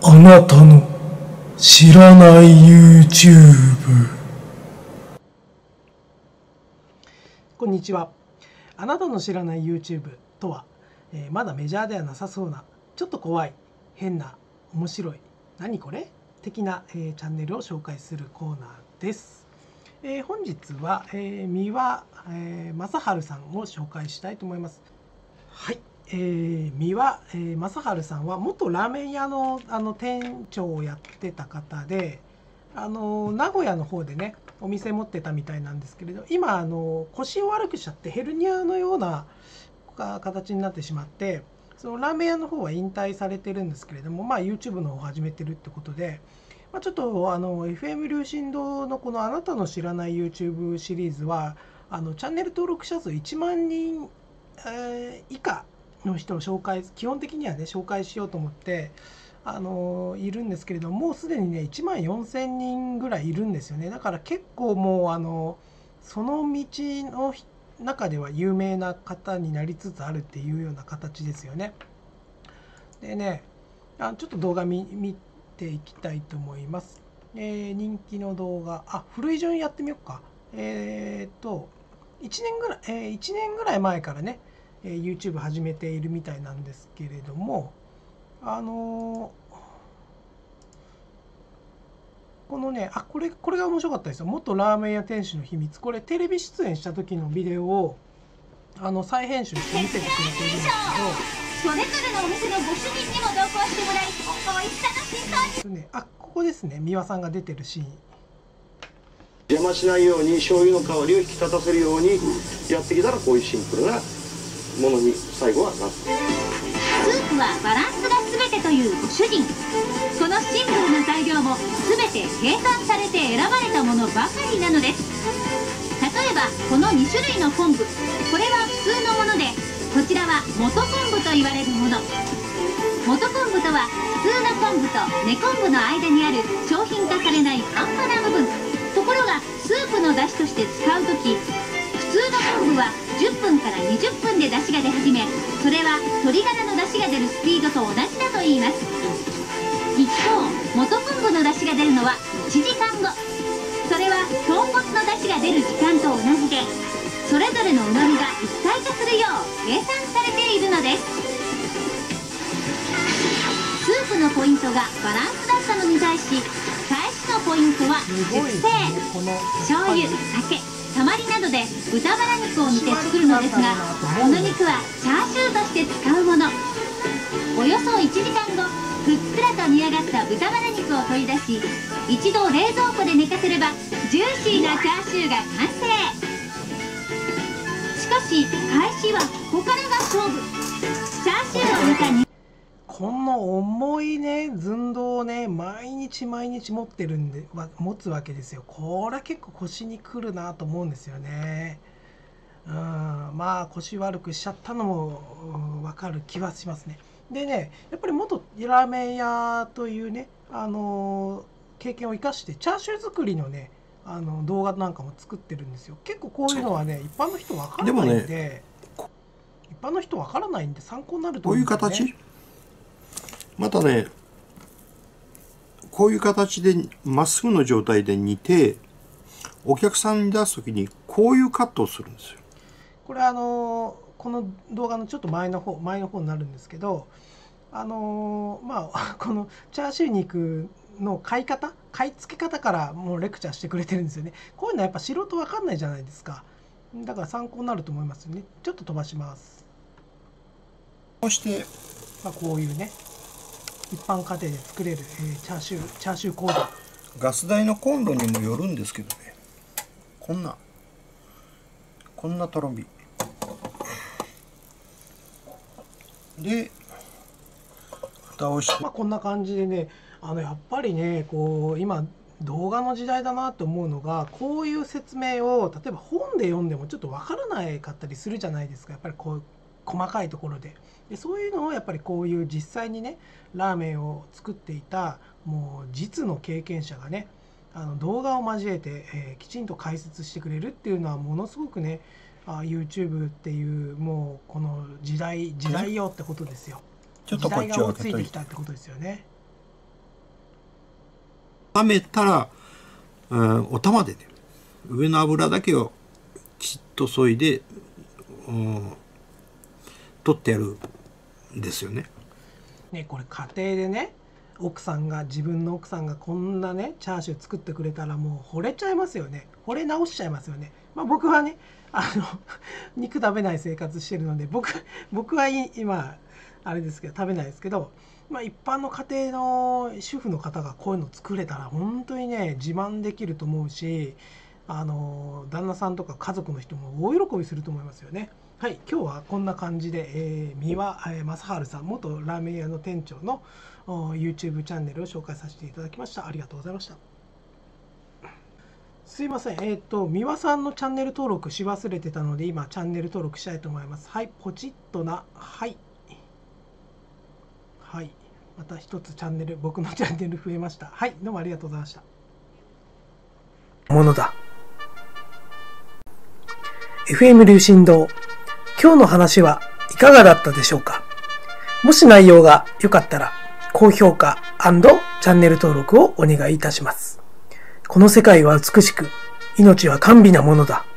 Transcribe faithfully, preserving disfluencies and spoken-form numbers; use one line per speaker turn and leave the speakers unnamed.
あなたの知らない YouTube。
こんにちは。あなたの知らない YouTube とは、えーまだメジャーではなさそうな、ちょっと怖い、変な、面白い、何これ的な、えーチャンネルを紹介するコーナーです。えー本日は、えー三輪、えー正治さんを紹介したいと思います。はい、えー三輪、えー正治さんは元ラーメン屋の、あの店長をやってた方で、あの名古屋の方でねお店持ってたみたいなんですけれど、今あの腰を悪くしちゃってヘルニアのようなか形になってしまって、そのラーメン屋の方は引退されてるんですけれども、まあ、YouTube の方を始めてるってことで、まあ、ちょっとあの エフエム 流進堂のこのあなたの知らない YouTube シリーズはあのチャンネル登録者数いちまんにん、えー以下の人を紹介、基本的にはね紹介しようと思ってあのいるんですけれども、もうすでにねいちまんよんせんにんぐらいいるんですよね。だから結構もうあのその道の中では有名な方になりつつあるっていうような形ですよね。でね、あちょっと動画 見, 見ていきたいと思います。えー人気の動画、あ古い順やってみようか。えー、っといちねんぐらい、えーいちねんぐらい前からね、えー YouTube 始めているみたいなんですけれども、あのーこのね、あ、これ、これが面白かったですよ。元ラーメン屋店主の秘密。これ、テレビ出演した時のビデオを、あの、再編集して見せてくれているんです
それぞれのお店のご主人にも同行してもらい、美味しさの真相に
けど、ね、あ、ここですね。三輪さんが出てるシーン。
邪魔しないように醤油の香りを引き立たせるようにやってきたら、こういうシンプルなものに最後はなって。
スープはバランスが全てというご主人。このシンプルな材料も全て計算されて選ばれたものばかりなのです。例えばこのに種類の昆布、これは普通のもので、こちらは元昆布と言われるもの。元昆布とは普通の昆布と根昆布の間にある商品化されない半端な部分。ところがスープの出汁として使う時、普通の昆布はじゅっぷんからにじゅっぷんで出汁が出始め、それは鶏ガラの出汁が出るスピードと同じだといいます。一方元昆布の出汁が出るのはいちじかんご。それは豚骨の出汁が出る時間と同じで、それぞれのうまみが一体化するよう計算されているのです。スープのポイントがバランスだったのに対し、返しのポイントは熟成、醤油、酒、たまりなどで豚バラ肉を煮て作るのですが、この肉はチャーシューとして使うもの。およそいちじかんご、ふっくらと煮上がった豚バラ肉を取り出し、一度冷蔵庫で寝かせればジューシーなチャーシューが完成。しかし返しはここからが勝負。チャーシューを煮た肉、
この重いね寸胴をね毎日毎日持ってるんでわ持つわけですよ。これ結構腰にくるなと思うんですよね。うん、まあ腰悪くしちゃったのもうんわかる気はしますね。でね、やっぱり元ラーメン屋というね、あの経験を生かしてチャーシュー作りのね、あの動画なんかも作ってるんですよ。結構こういうのはね一般の人わからないんで、
で
一般の人わからないんで参考になると
こういう
思うんですよね。
形、またね、こういう形でまっすぐの状態で煮て、お客さんに出すときにこういうカットをするんですよ。
これあのこの動画のちょっと前の方前の方になるんですけど、あのまあこのチャーシュー肉の買い方買い付け方からもうレクチャーしてくれてるんですよね。こういうのはやっぱ素人わかんないじゃないですか。だから参考になると思いますよね。ちょっと飛ばします。
こうして、
まあ、こういうね一般家庭で作れる、えーチャーシューチャーシューコード。
ガス台のコンロにもよるんですけどね、こんなこんなとろ火で蓋をして、
まあ、こんな感じでね、あのやっぱりねこう今動画の時代だなと思うのが、こういう説明を例えば本で読んでもちょっとわからないかったりするじゃないですか。やっぱりこう細かいところででそういうのをやっぱりこういう実際にねラーメンを作っていたもう実の経験者がね、あの動画を交えて、えーきちんと解説してくれるっていうのはものすごくね、あ YouTube っていうもうこの時代時代よってことですよ。
ちょっとこっちを開けといて
時代が追いついてきたってことですよね。
冷めたら、うん、お玉でね、上の油だけをきちっと削いで、うん、取ってやるんですよね。
ね、これ家庭でね、奥さんが自分の奥さんがこんなねチャーシュー作ってくれたらもう惚れちゃいますよね。惚れ直しちゃいますよね。まあ僕はね、あの肉食べない生活してるので、僕僕は今あれですけど食べないですけど、まあ一般の家庭の主婦の方がこういうの作れたら本当にね自慢できると思うし、あの旦那さんとか家族の人も大喜びすると思いますよね。はい、今日はこんな感じで、えー、三輪正治さん、元ラーメン屋の店長の YouTube チャンネルを紹介させていただきました。ありがとうございました。すいません、えっと、三輪さんのチャンネル登録し忘れてたので、今、チャンネル登録したいと思います。はい、ポチッとな、はい。はい、また一つチャンネル、僕のチャンネル増えました。はい、どうもありがとうございました。ものだ。エフエム 流進堂。今日の話はいかがだったでしょうか。もし内容が良かったら、高評価&チャンネル登録をお願いいたします。この世界は美しく、命は甘美なものだ。